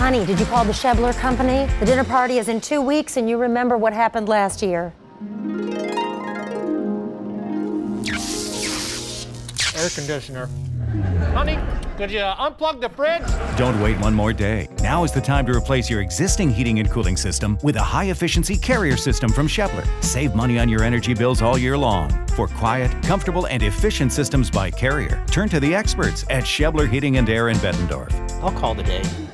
Honey, did you call the Schebler company? The dinner party is in 2 weeks and you remember what happened last year. Air conditioner. Honey, could you unplug the fridge? Don't wait one more day. Now is the time to replace your existing heating and cooling system with a high-efficiency Carrier system from Schebler. Save money on your energy bills all year long. For quiet, comfortable, and efficient systems by Carrier, turn to the experts at Schebler Heating and Air in Bettendorf. I'll call the day.